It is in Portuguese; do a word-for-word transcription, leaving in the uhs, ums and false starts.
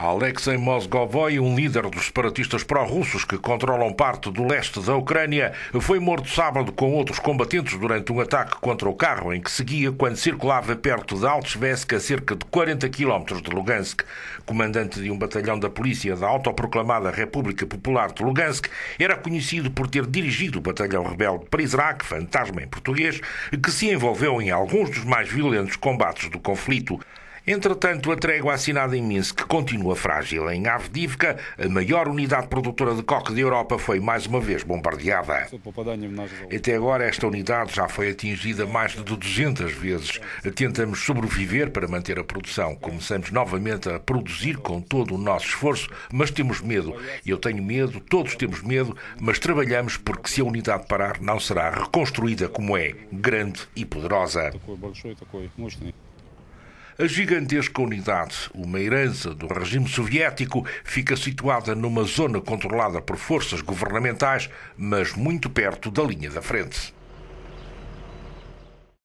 Alexei Mozgovoi, um líder dos separatistas pró-russos que controlam parte do leste da Ucrânia, foi morto sábado com outros combatentes durante um ataque contra o carro em que seguia quando circulava perto de Alchevsk, a cerca de quarenta quilómetros de Lugansk. Comandante de um batalhão da polícia da autoproclamada República Popular de Lugansk, era conhecido por ter dirigido o batalhão rebelde Prizrak, fantasma em português, que se envolveu em alguns dos mais violentos combates do conflito. Entretanto, a trégua assinada em Minsk continua frágil. Em Avdiivka, a maior unidade produtora de coque da Europa foi mais uma vez bombardeada. Até agora, esta unidade já foi atingida mais de duzentas vezes. Tentamos sobreviver para manter a produção. Começamos novamente a produzir com todo o nosso esforço, mas temos medo. Eu tenho medo, todos temos medo, mas trabalhamos porque se a unidade parar, não será reconstruída como é, grande e poderosa. A gigantesca unidade, uma herança do regime soviético, fica situada numa zona controlada por forças governamentais, mas muito perto da linha da frente.